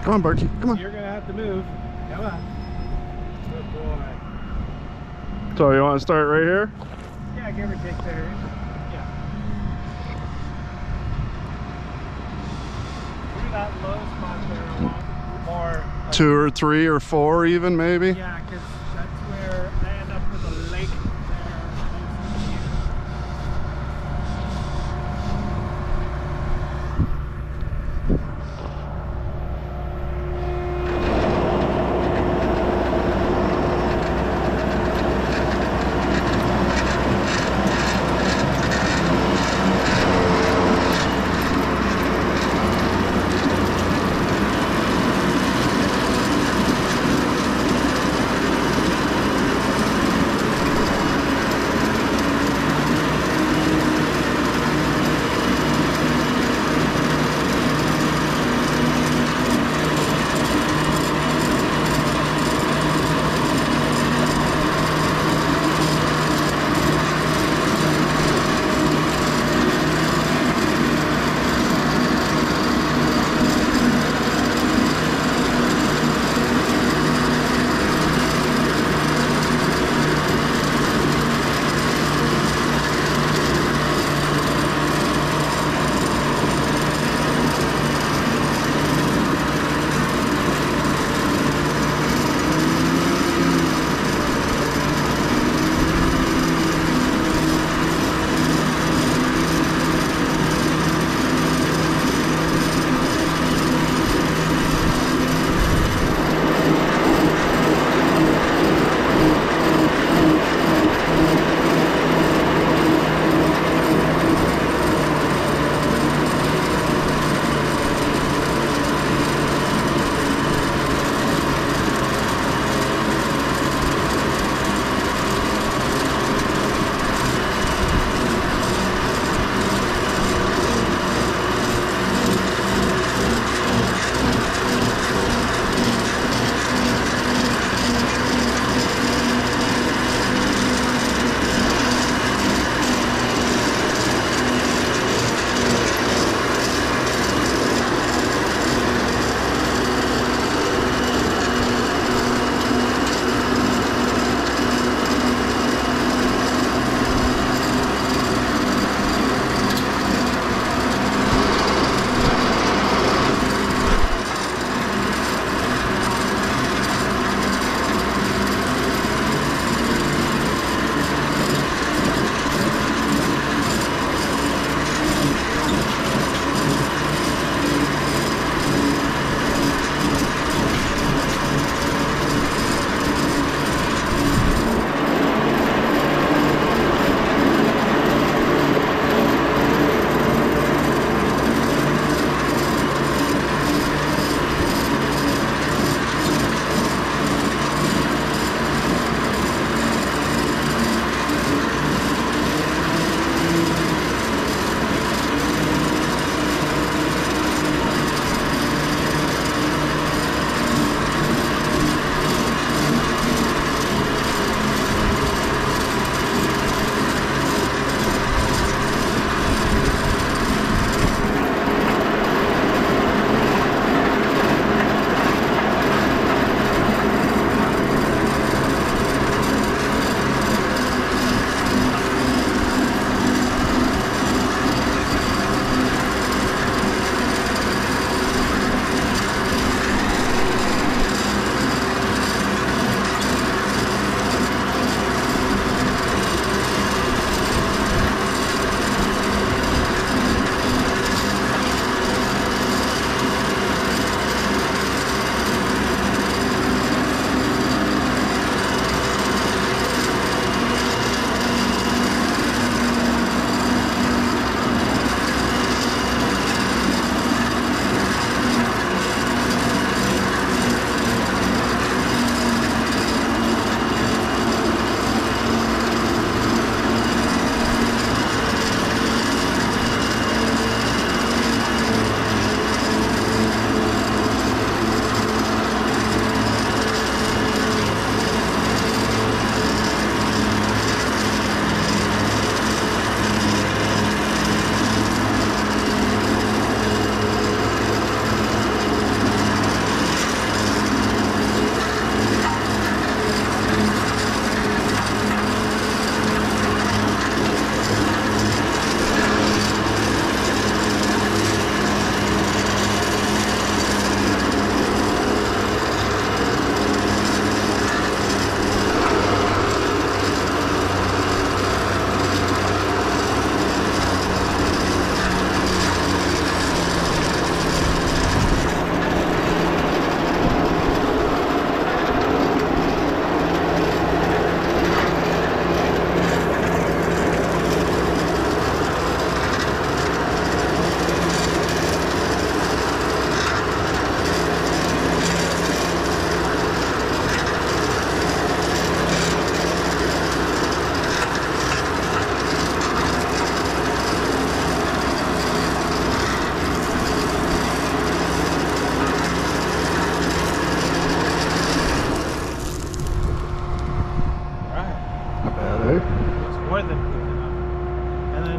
Come on, Barky. Come on. You're gonna have to move. Come on. Good boy. So you want to start right here? Yeah, give or take there. Yeah. Through that low spot there, I want more. Like, 2 or 3 or 4 even maybe? yeah, because that's where I end up with a lake there.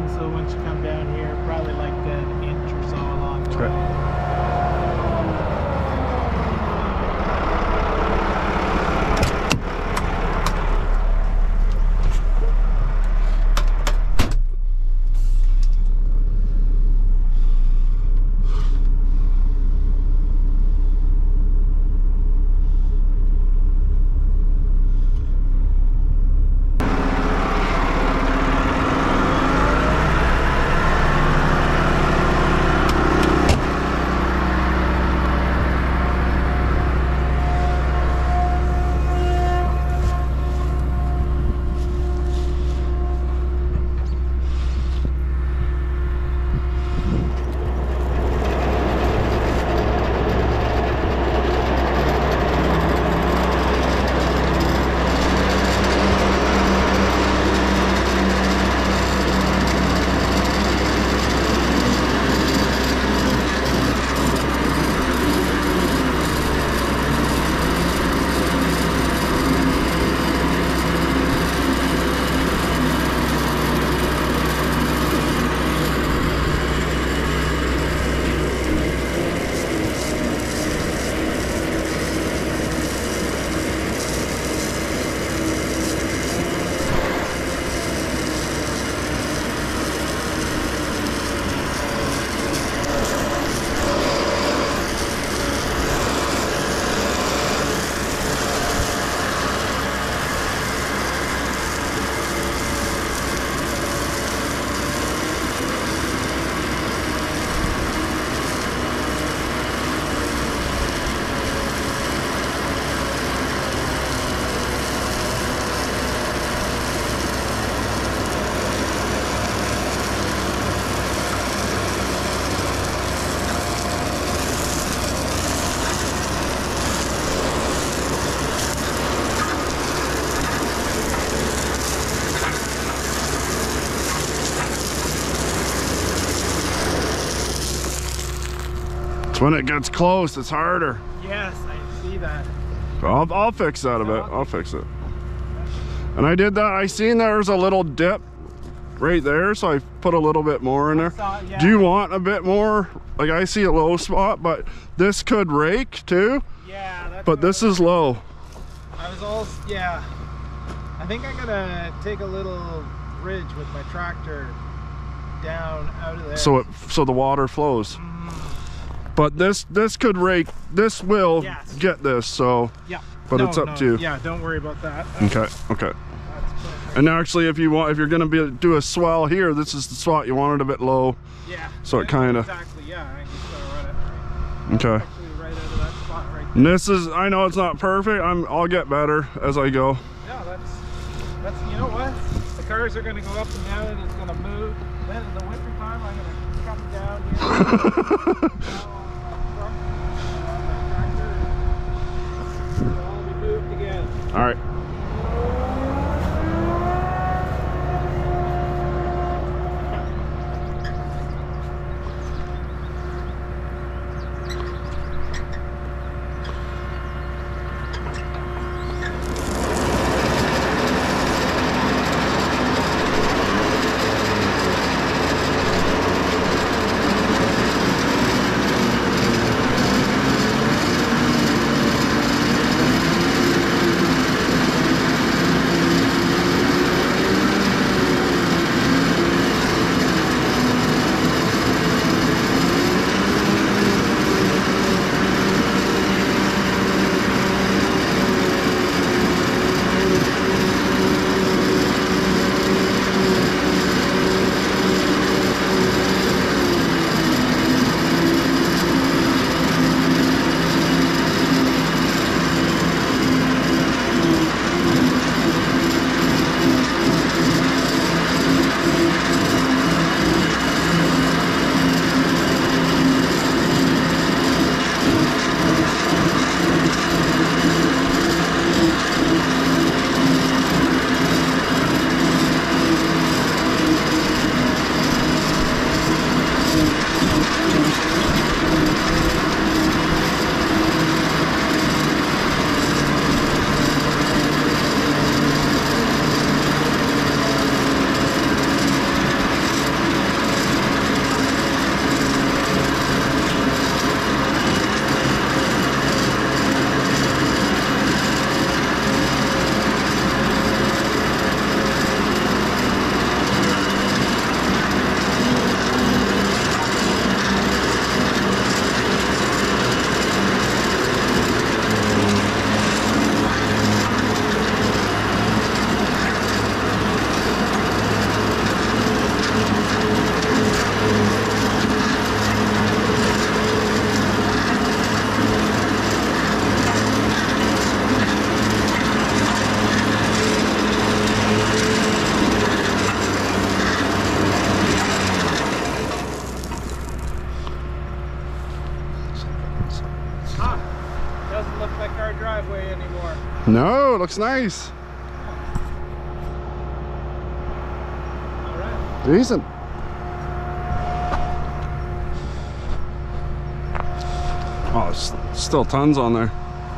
in, so once you come down here, probably like an inch or so along the Okay. way. It's when it gets close, it's harder. Yes, I see that. I'll fix that a bit. I'll fix it. And I did that. I seen there was a little dip right there, so I put a little bit more in there. Yeah. Do you want a bit more? Like, I see a low spot, but this could rake too. Yeah, that's But what this is low. I was all, yeah. I think I'm gonna take a little ridge with my tractor down out of there. So the water flows. But this could rake. This will Yes. get this. So. Yeah. But No, it's up no, to you. Yeah, don't worry about that. Okay. Okay. That's perfect. And actually, if you're gonna do a swell here, this is the spot you want it a bit low. Yeah. So it kinda- Exactly. Yeah. I just gotta run it right. Okay. Actually, right out of that spot right there. And this is. I know it's not perfect. I'll get better as I go. Yeah, that's. You know what? The cars are gonna go up and down, and it's gonna move. Then in the winter time, I'm gonna come down here. It'll all be moved again. All right. No, it looks nice. All right. Decent. Oh, there's still tons on there.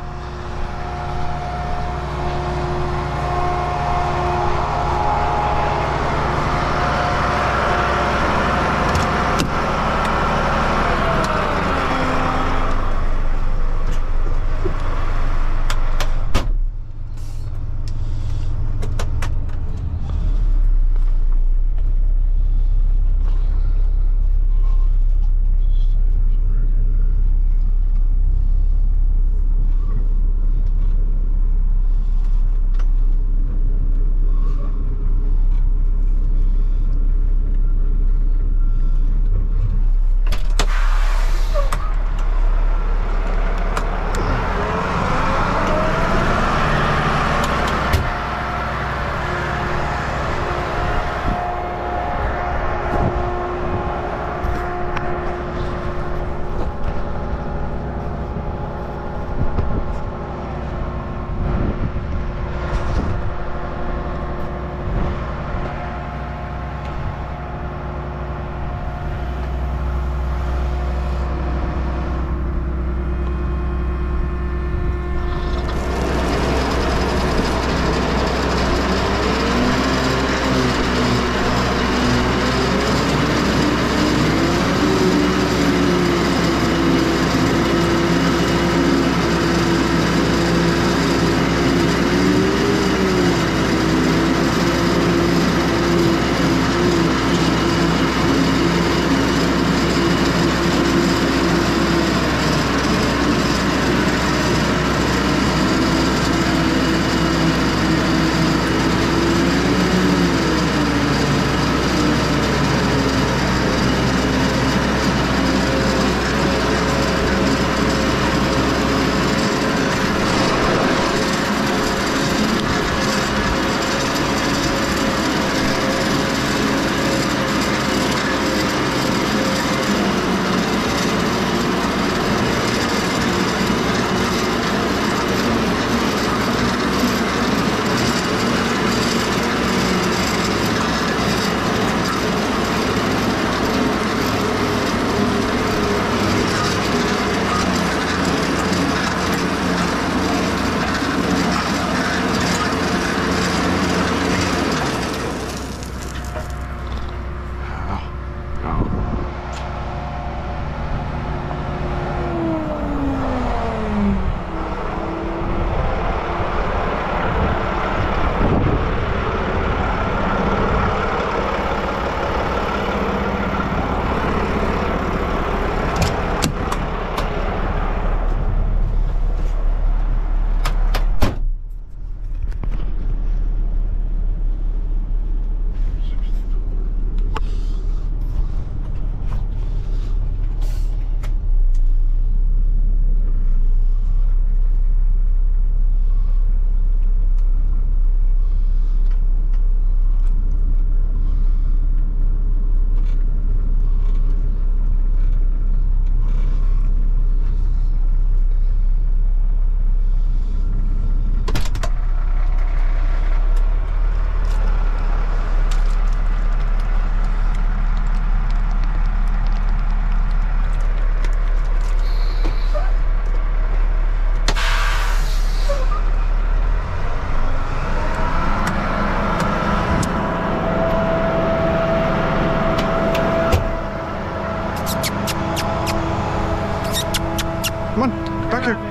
Come on, back here.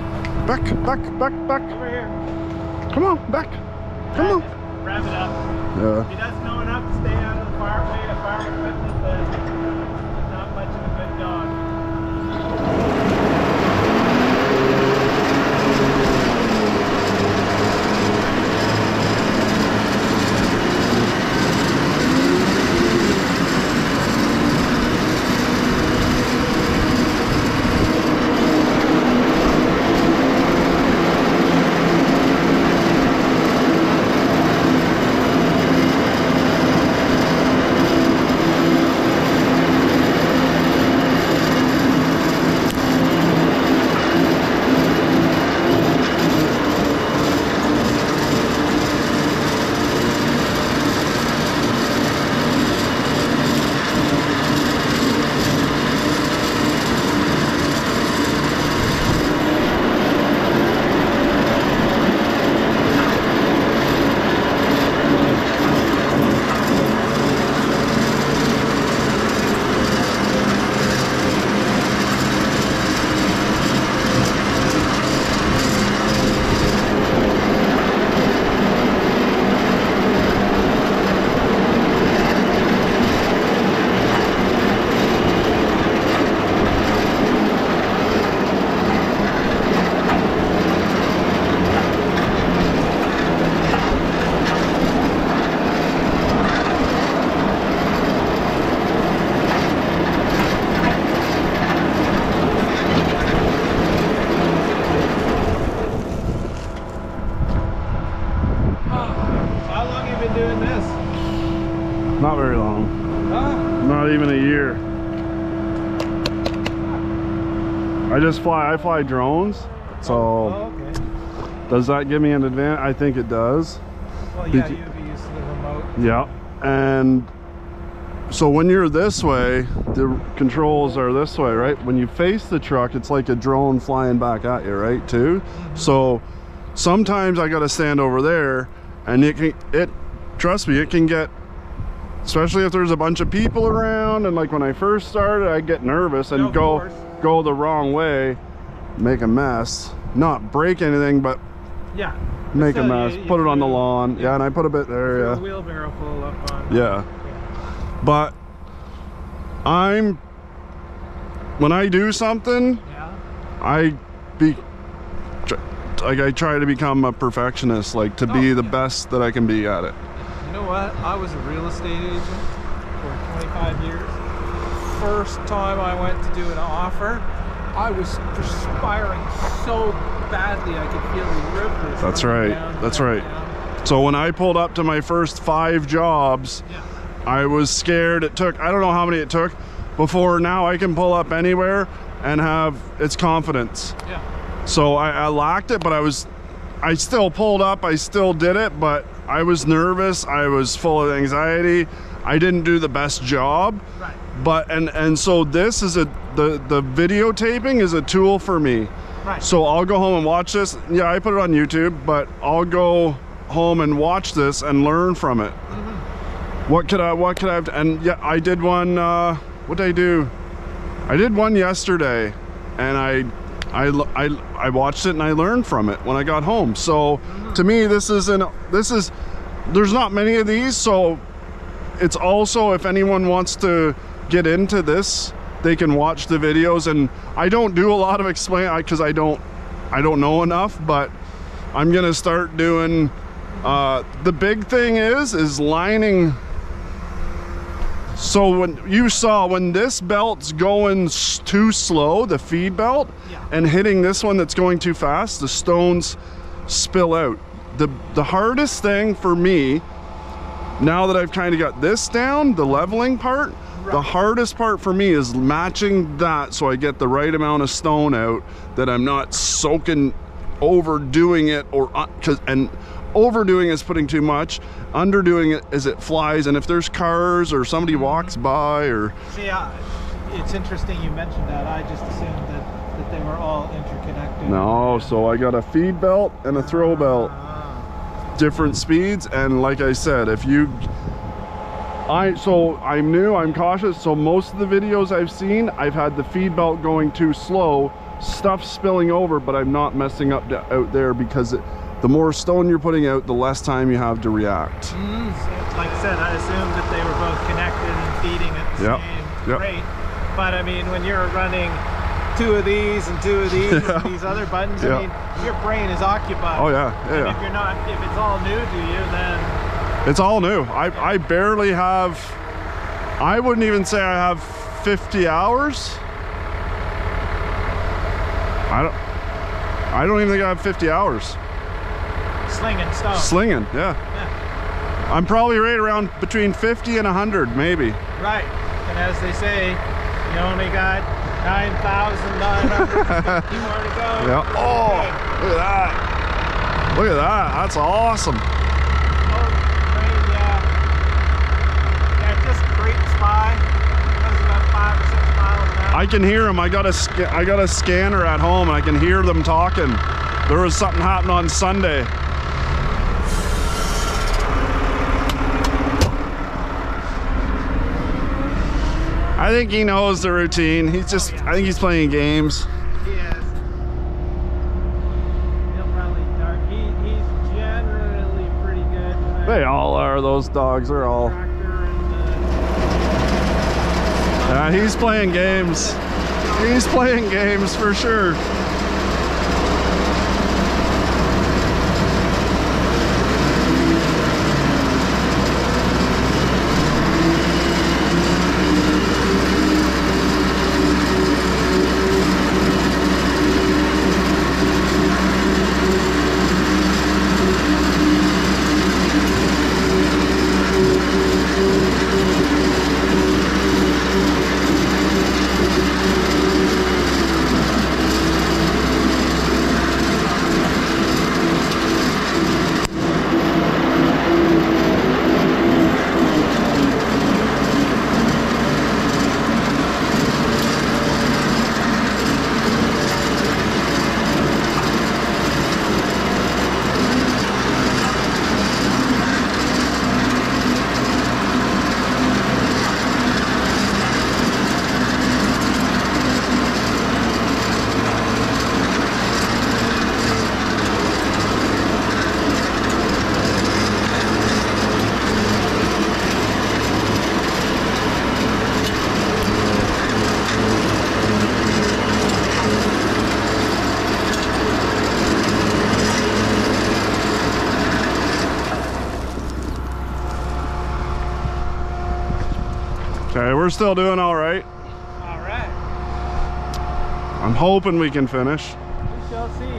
Back. Over here. Come on, back. Come on. Wrap it up. Yeah. If he doesn't know enough to stay out of the farm equipment, then he's not much of a good dog. Not even a year. I fly drones. So Oh, okay. does that give me an advantage? I think it does. Well, yeah, you'd be used to the remote. Yeah. And so when you're this way, the controls are this way, right? When you face the truck, it's like a drone flying back at you, right, too? So sometimes I got to stand over there, and trust me, it can get, especially if there's a bunch of people around, and like when I first started, I'd get nervous and go the wrong way, make a mess, not break anything, but yeah, make a mess, put it on the lawn. Yeah, and I put a bit there, yeah. A wheelbarrow full up on. Yeah. But when I do something, I try to become a perfectionist, like to be the best that I can be at it. You know what? I was a real estate agent for 25 years. First time I went to do an offer, I was perspiring so badly I could feel the rivers. That's right. That's right. So when I pulled up to my first 5 jobs, I was scared. It took, I don't know how many it took before now I can pull up anywhere and have its confidence. Yeah. So I lacked it, but I still pulled up, I still did it, but I was nervous, I was full of anxiety, I didn't do the best job. Right. But and so this is the videotaping is a tool for me. Right. So I'll go home and watch this. Yeah, I put it on YouTube, but I'll go home and watch this and learn from it. What could I have, and yeah, I did one, what did I do? I did one yesterday, and I watched it and I learned from it when I got home. So to me, there's not many of these, so it's also, if anyone wants to get into this, they can watch the videos. And I don't do a lot of explaining because I don't know enough, but I'm gonna start doing, the big thing is lining. So when this belt's going too slow, the feed belt, and hitting this one that's going too fast, the stones spill out. The hardest thing for me, now that I've kind of got this down, the leveling part, the hardest part for me is matching that so I get the right amount of stone out, that I'm not soaking, overdoing it, and overdoing is putting too much, underdoing it as it flies, and if there's cars or somebody walks by or... See, it's interesting you mentioned that. I just assumed that they were all interconnected. No, so I got a feed belt and a throw belt. Different speeds, and like I said, so I'm new, I'm cautious, so most of the videos I've seen, I've had the feed belt going too slow, stuff spilling over, but I'm not messing up out there, because the more stone you're putting out, the less time you have to react. So, like I said, I assumed that they were both connected and feeding at the same rate. But I mean, when you're running 2 of these and 2 of these and these other buttons, I mean, your brain is occupied. Oh yeah, and if it's all new to you, then it's all new. I barely have, I wouldn't even say I have 50 hours. I don't even think I have 50 hours. Slinging stuff. Slinging, yeah. I'm probably right around between 50 and 100, maybe. Right, and as they say, you only got 9,950 more to go. Yeah. Oh, look at that. Look at that. That's awesome. Yeah, just creeps by. Goes about 5 or 6 miles an hour. I can hear them. I got a scanner at home, and I can hear them talking. There was something happening on Sunday. I think he knows the routine. I think he's playing games. He is. He'll probably start. He's generally pretty good. They all are, those dogs. They're all. Yeah, he's playing games. He's playing games for sure. Okay, we're still doing all right. All right. I'm hoping we can finish. We shall see.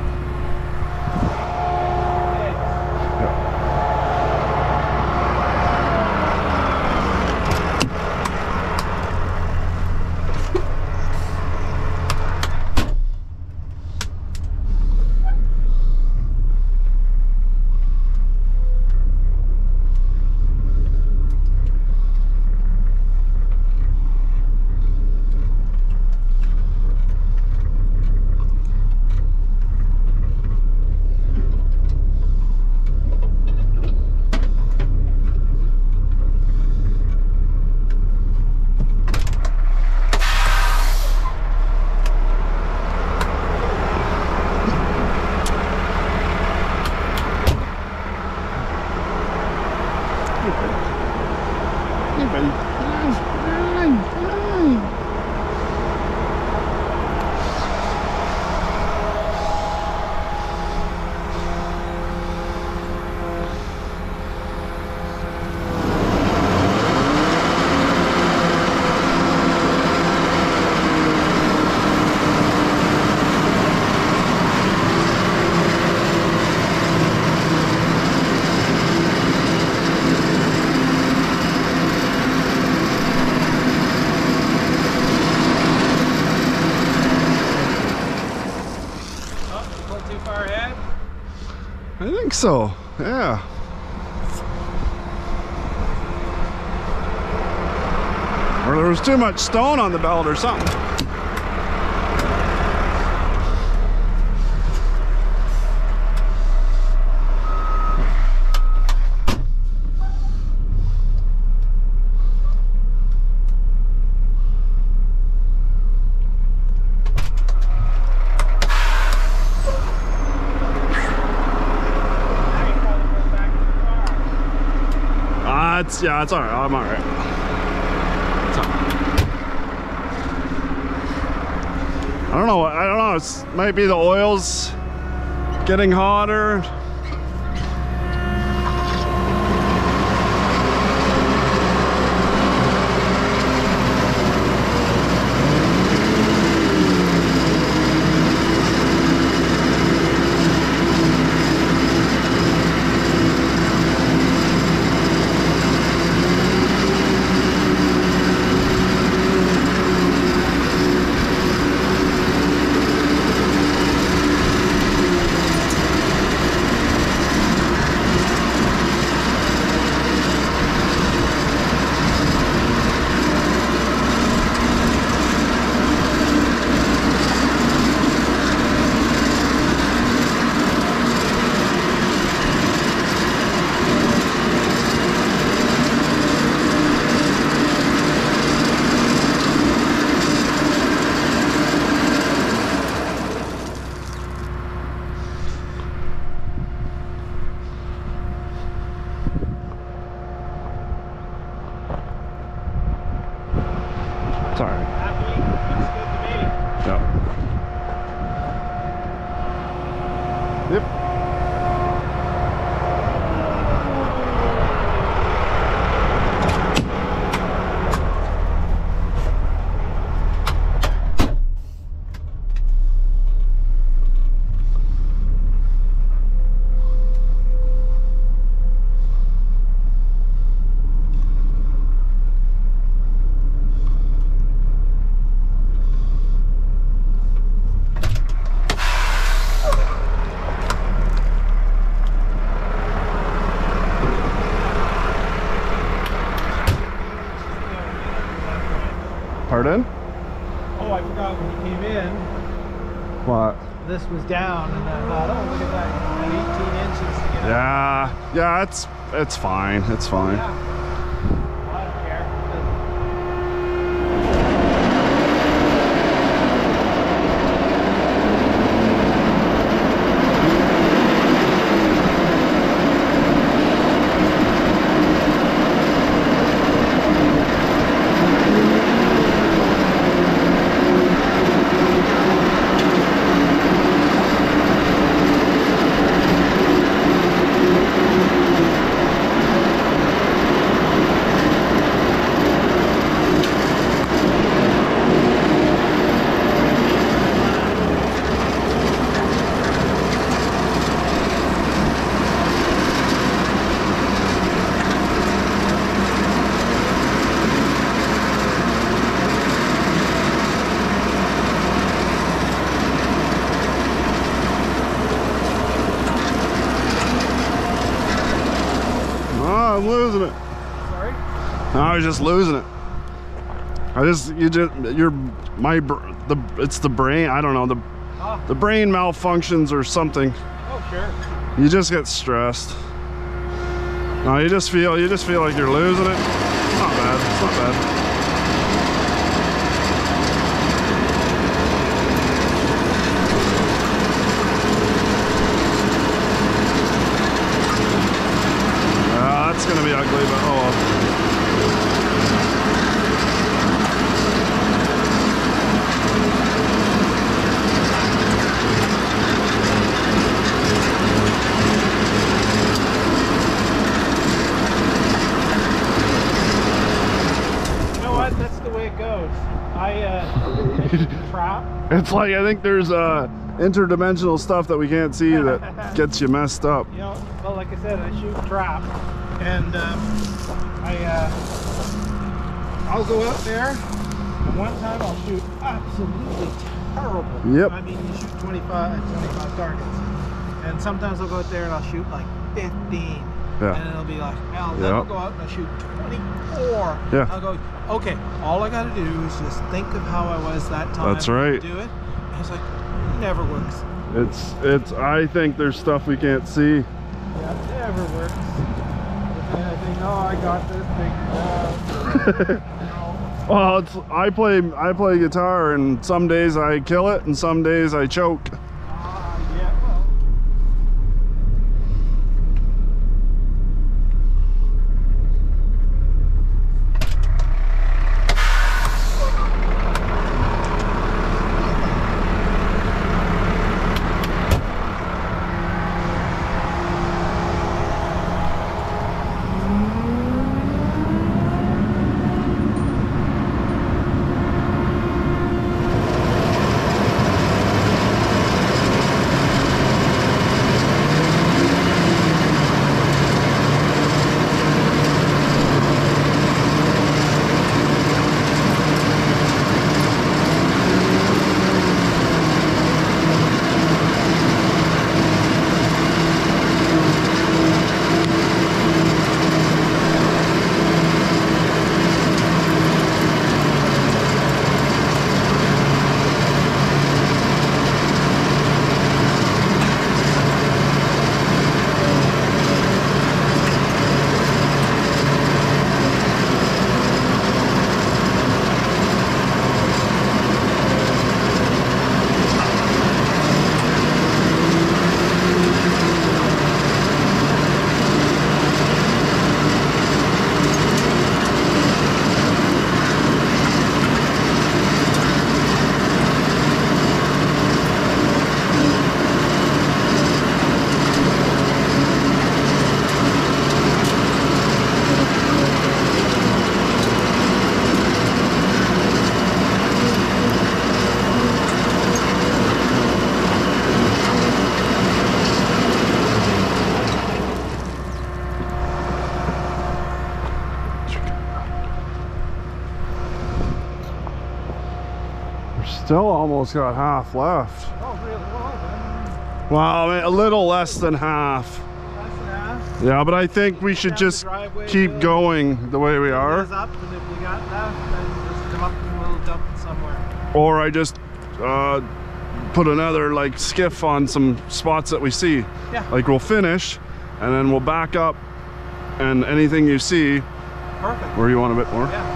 I think so, yeah. Or there was too much stone on the belt or something. Yeah, it's all right. I'm all right. It's all right. I don't know. I don't know. It's might be the oil's getting hotter. Sorry. Yeah. Yep. Pardon? Oh, I forgot when you came in, What? this was down, and I thought, oh, look at that, 18 inches to get out. Yeah, it's fine. It's fine. Yeah. I don't care. I was just losing it. It's the brain. I don't know, the brain malfunctions or something. Oh, sure. You just get stressed. No, you just feel like you're losing it. It's not bad. It's not bad. That's gonna be ugly, but oh well. Trap. It's like, I think there's interdimensional stuff that we can't see that gets you messed up. You know, well, like I said, I shoot trap, and I'll go out there, and one time I'll shoot absolutely terrible. Yep. I mean, you shoot 25 targets, and sometimes I'll go out there and I'll shoot like 15. Yeah. And it'll be like, hell, then I'll go out and I'll shoot 24. Yeah. I'll go, okay, all I gotta do is just think of how I was that time. That's right. Do it. And it's like, it never works. I think there's stuff we can't see. Yeah, it never works. But then I think, oh, I got this figured out. Well, I play guitar, and some days I kill it, and some days I choke. Yeah, well. Still almost got half left. Oh, really? Well, then. Well, I mean, a little less than half. Less than half. Yeah, but I think we should just keep going the way we are. Up, and if you got left, then just come up and we'll dump it somewhere. Or I just put another like skiff on some spots that we see. Yeah. Like we'll finish, and then we'll back up, and anything you see. Perfect. Where you want a bit more. Yeah.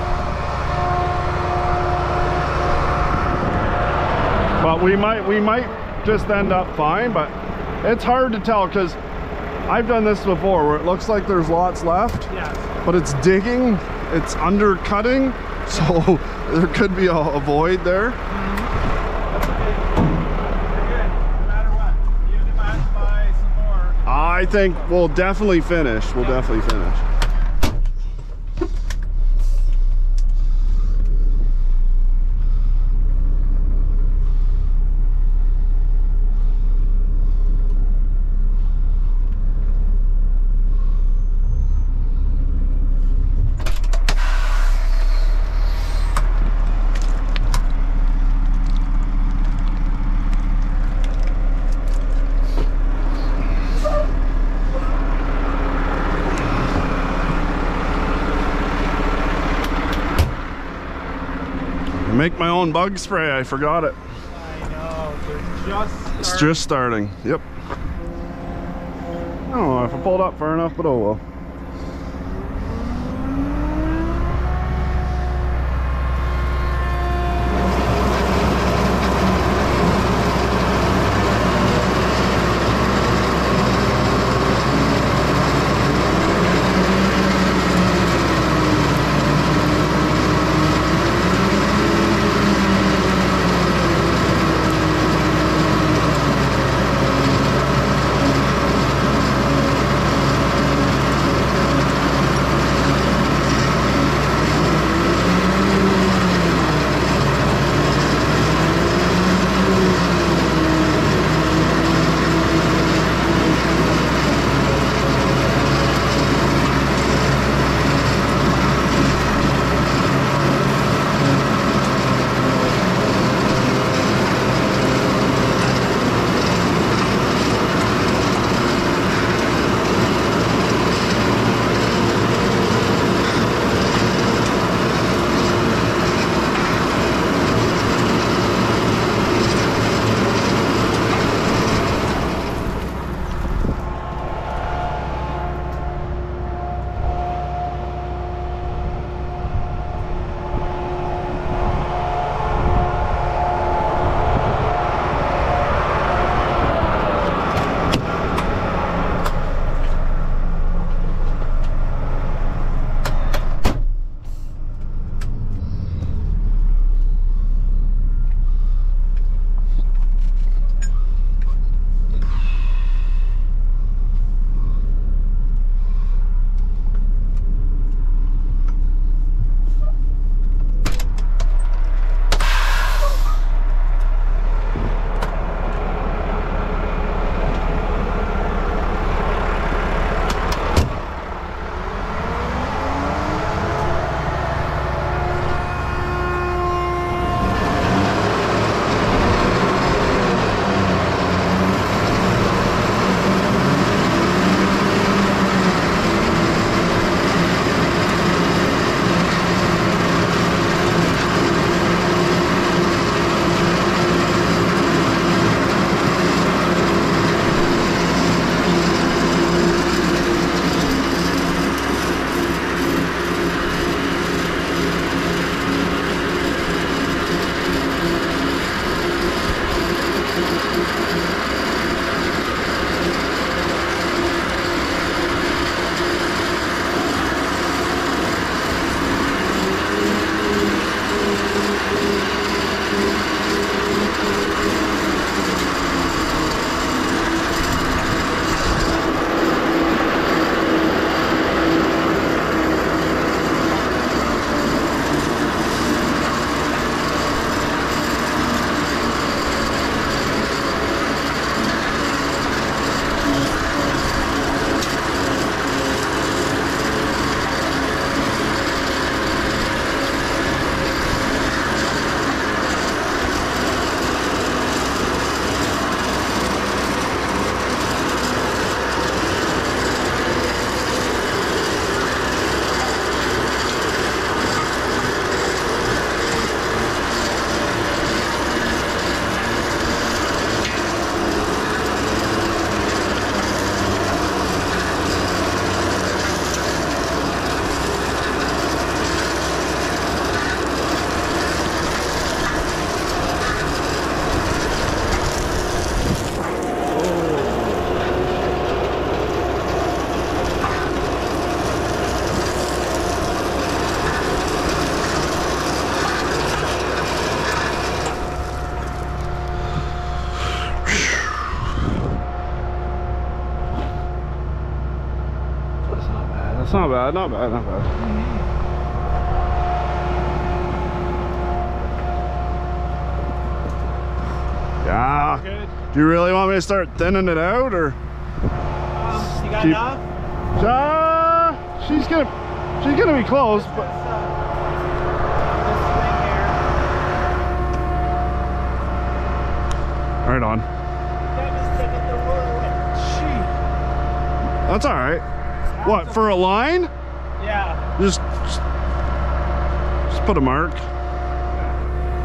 But we might just end up fine, but it's hard to tell because I've done this before where it looks like there's lots left. Yes. But it's digging, it's undercutting, so there could be a void there. That's okay. You're good. No matter what. Even if I have to buy some more. I think we'll definitely finish. We'll definitely finish. make my own bug spray. I forgot it. I know, they're just starting. It's just starting. Yep. I don't know if I pulled up far enough, but oh well. That's not bad, not bad, not bad. Yeah. Good. Do you really want me to start thinning it out, or? You got Keep- enough? She's gonna be close, but This thing here. right on. That is taking the roller with. That's all right. What, for a line? Yeah. Just put a mark.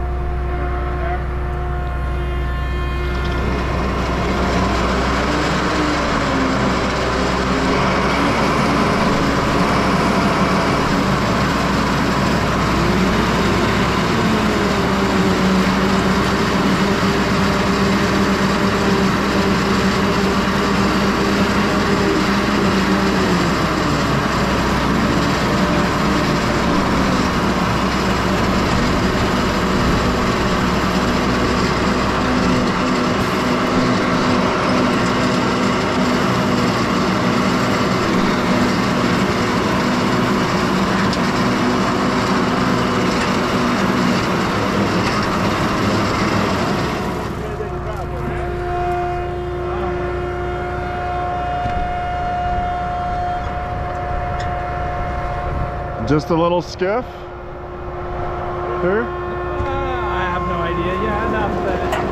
Just a little skiff here? I have no idea. Yeah, enough that it's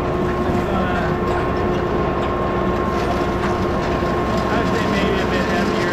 I'd say maybe a bit heavier.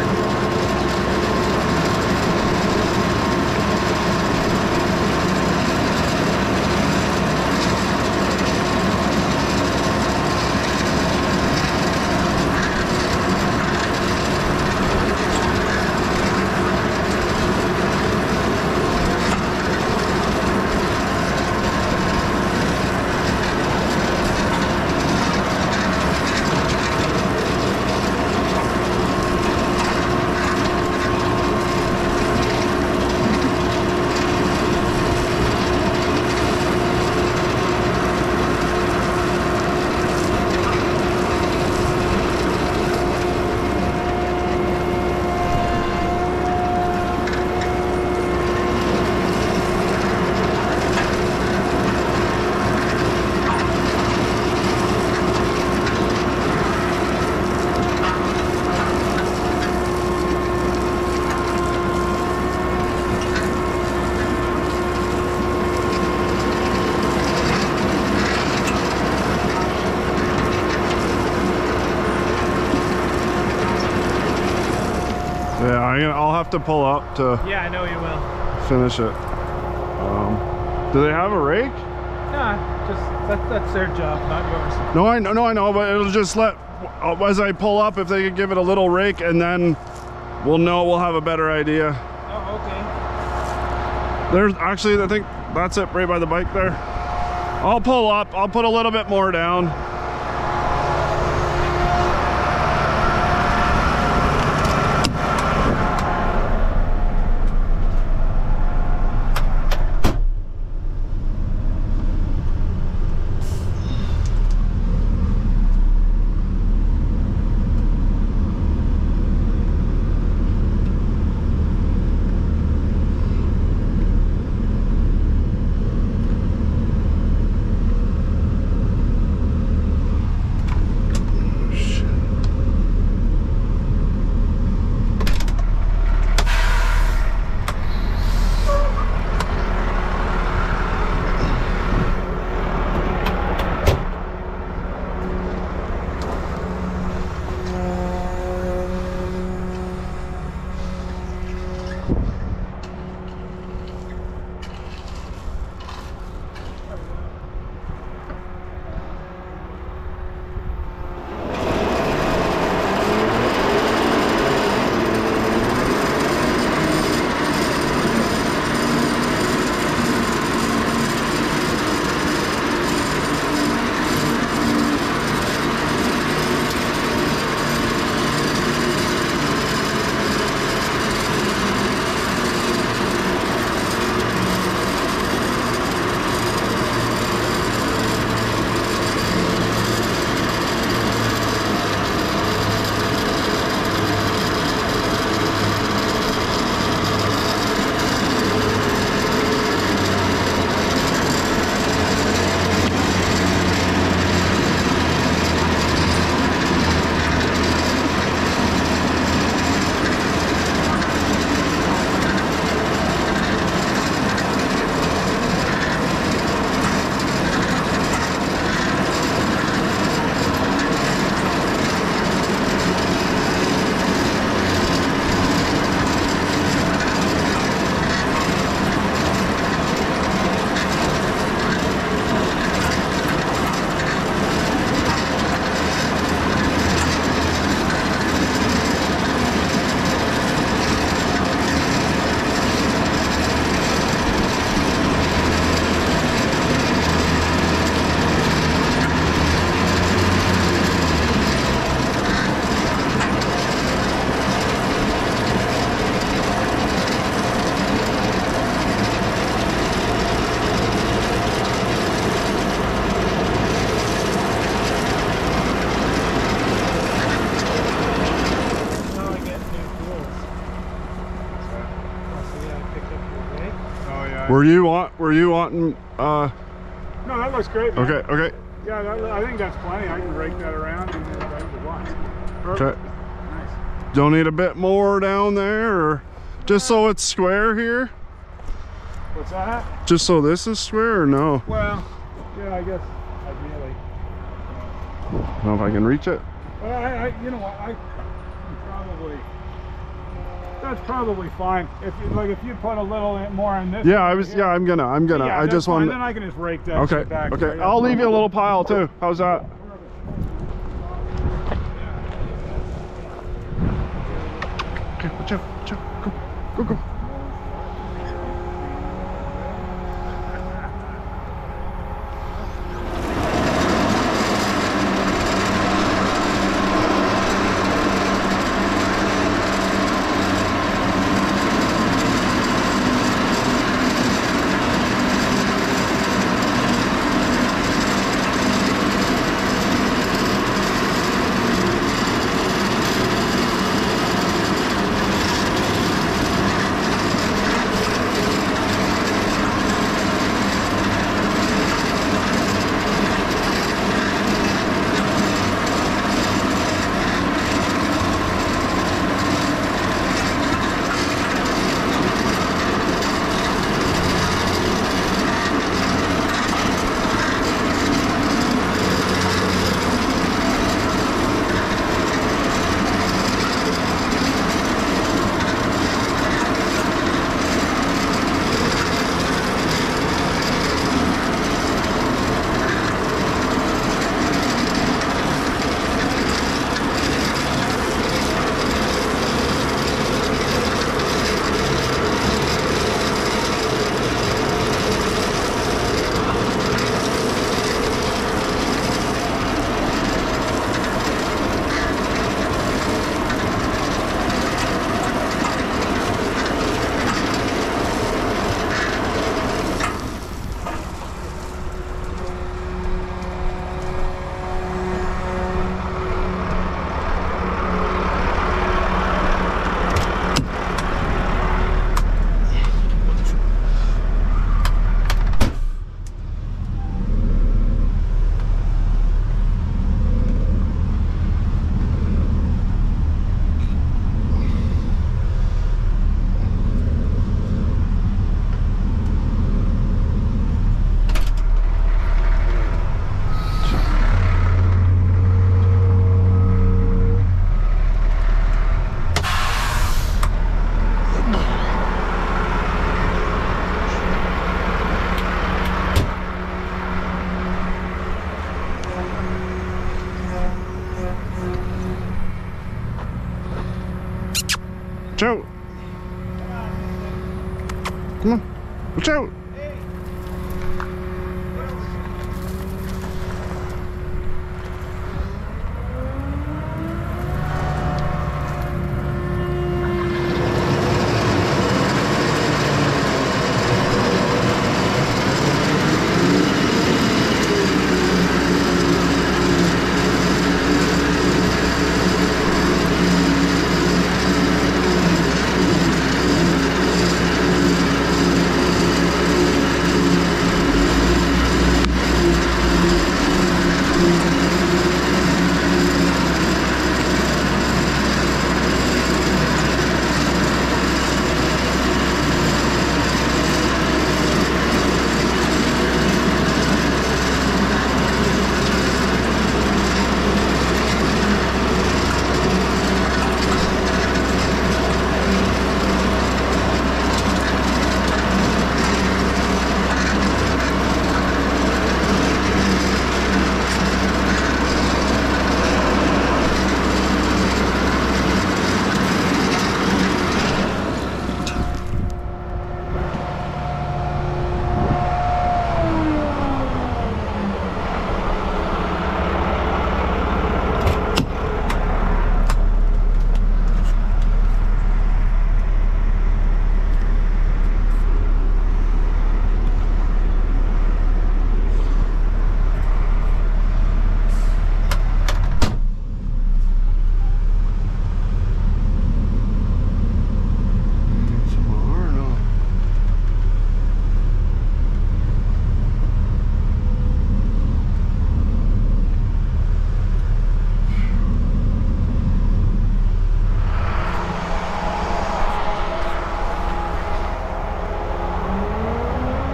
Yeah, I'll have to pull up to Yeah, I know you will. finish it. Do they have a rake? Nah, just that's their job, not yours. No, I know, but it'll just let, as I pull up, if they could give it a little rake, and then we'll have a better idea. Oh, okay. There's actually, I think that's it right by the bike there. I'll pull up, I'll put a little bit more down. Were you wanting? No, that looks great, man. Okay, okay. Yeah, I think that's plenty. I can rake that around and then right the once. Perfect. Okay. Nice. Don't need a bit more down there, or Just so it's square here? What's that? Just so this is square or no? Well, yeah, I guess ideally. I don't know if I can reach it. Well, you know what? That's probably fine. If you put a little bit more in this. Yeah, I'm gonna. Yeah, I just want. Then I can just rake that. Okay. shit back. Okay. I'll leave you a little pile too. How's that? Okay. Watch out. Watch out. Go. Go. Go. Watch out! Come on! Watch out!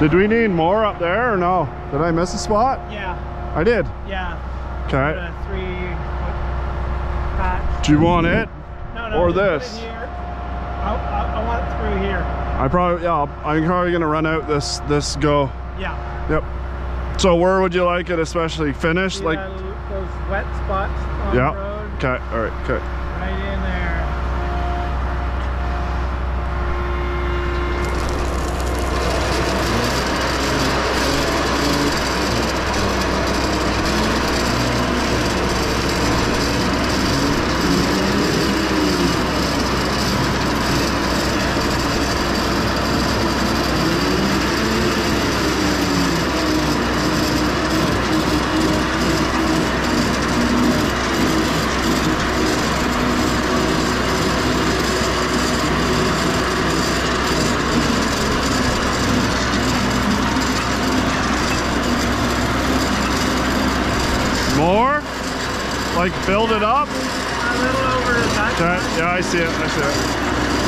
Did we need more up there or no? Did I miss a spot? Yeah, I did. yeah. Okay. Put a 3-foot patch. Do you want it? No, or just put this? it here. I want it through here. I'm probably gonna run out this go. Yeah. Yep. So where would you like it, especially finished? See Like, those wet spots on yeah. the road? Okay. All right. Okay. Right in there. More? Like build it up? A little over that. Okay. Yeah, I see it. I see it.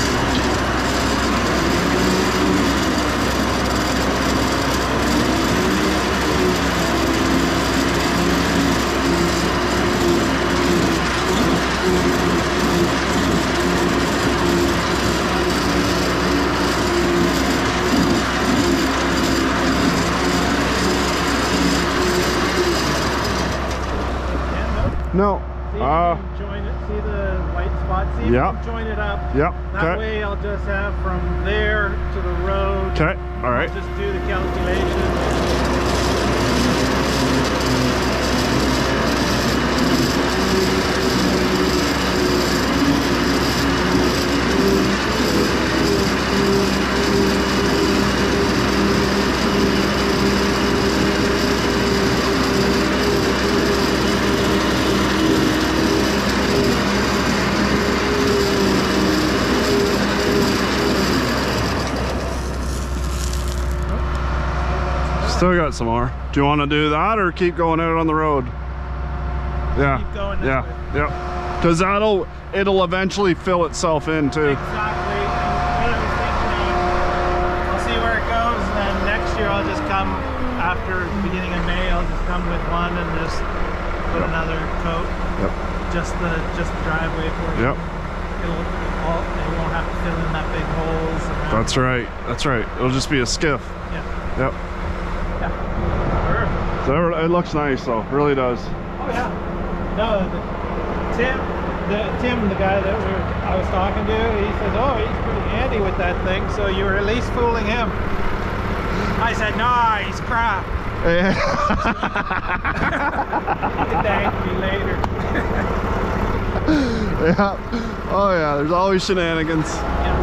No. See, you can join it. See the white spot? See if Yeah. you can join it up. Yep. That Okay. way I'll just have from there to the road. Okay. All right. Just do the calculation. Still got some more. Do you want to do that or keep going out on the road? Yeah. Keep going this Yeah. way. Yep. Because it'll eventually fill itself in too. Exactly. And what I was thinking, I'll see where it goes, and then next year I'll just come after the beginning of May. I'll just come with one and just put another coat. Yep. Just the driveway portion. Yep. They won't have to fill in that big holes. Around. That's right. That's right. It'll just be a skiff. Yeah. Yep. Yeah. Perfect. So it looks nice though. It really does. Oh yeah. No, Tim, the guy that I was talking to, he says, "Oh, he's pretty handy with that thing." So you were at least fooling him. I said, "Nah, he's crap." Yeah. He can thank me later. Yeah. Oh yeah. There's always shenanigans. Yeah.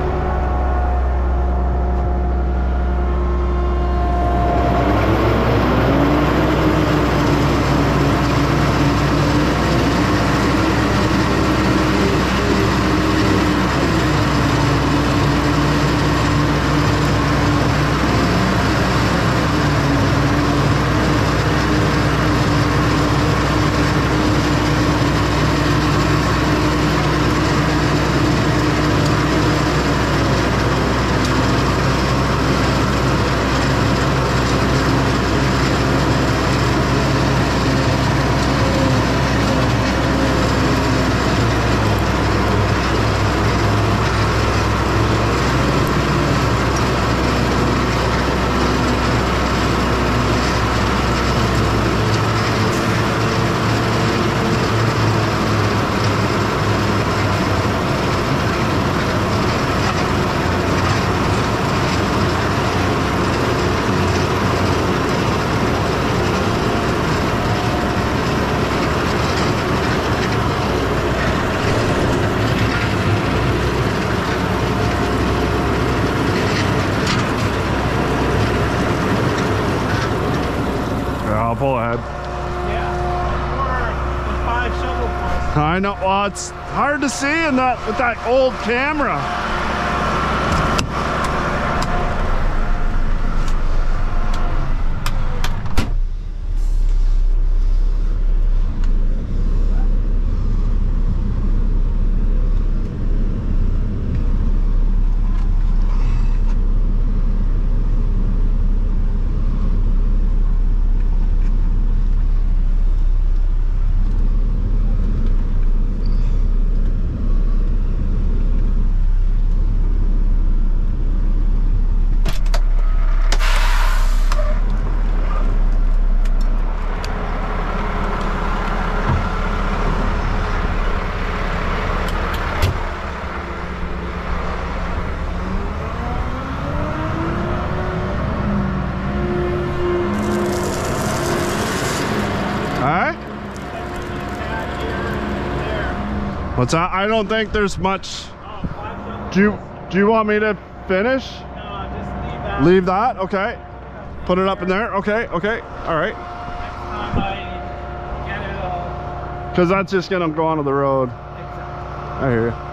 I'll pull ahead. Yeah. 4 and 5 shovel points. I know. Well, it's hard to see in that with that old camera. What's that? I don't think there's much. Oh, 5 jump. Do you want me to finish? No, just leave that. Leave that? Okay. Put it up in there? Okay, okay. All right. Next time I get it all. Because that's just going to go onto the road. Exactly. I hear you.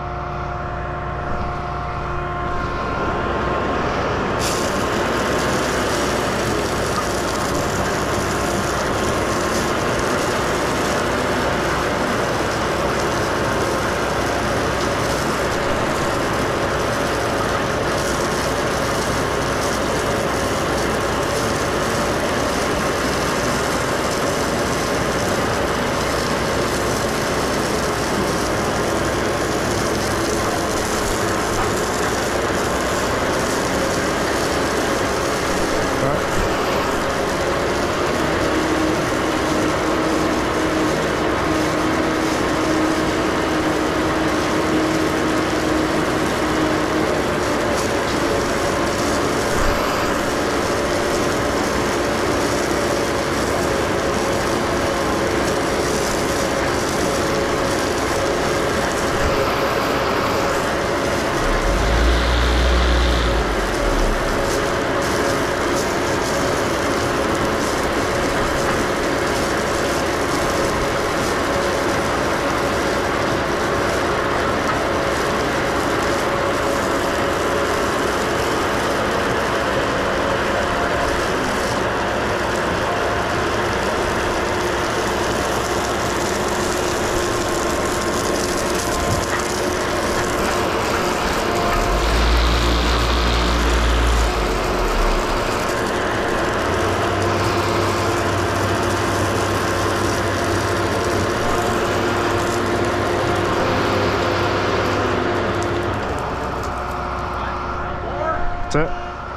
That's it.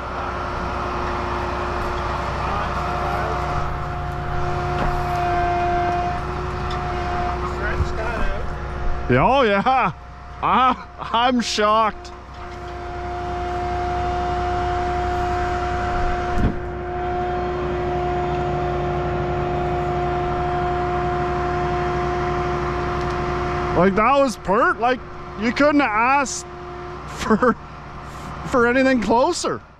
Stretch that out. Yeah, oh yeah. I'm shocked. Like that was like you couldn't have asked for anything closer.